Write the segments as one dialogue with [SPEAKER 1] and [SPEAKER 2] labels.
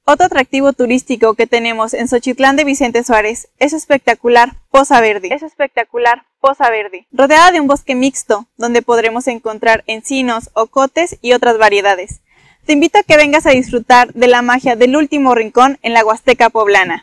[SPEAKER 1] Otro atractivo turístico que tenemos en Xochitlán de Vicente Suárez es su espectacular Poza Verde. Rodeada de un bosque mixto, donde podremos encontrar encinos, ocotes y otras variedades. Te invito a que vengas a disfrutar de la magia del último rincón en la Huasteca Poblana.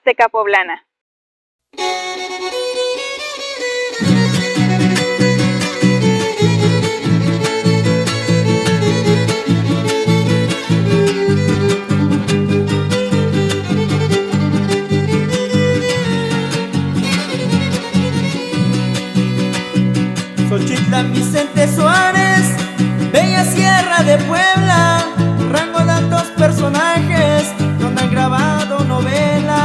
[SPEAKER 2] Xochitlán Vicente Suárez, bella sierra de Puebla, rango de altos personajes donde han grabado novelas.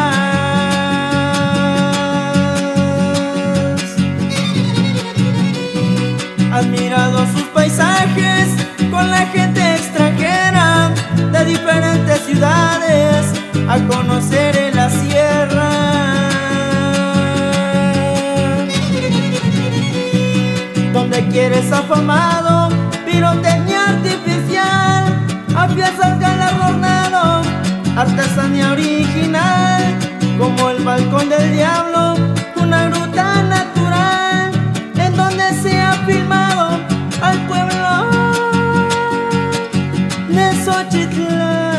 [SPEAKER 2] Admirado sus paisajes con la gente extranjera de diferentes ciudades a conocer en la sierra. Donde quieres afamado, pirotecnia artificial, a piezas galardonado, artesanía original, como el Balcón del Diablo, una gruta natural, en donde se ha filmado al pueblo de Xochitlán.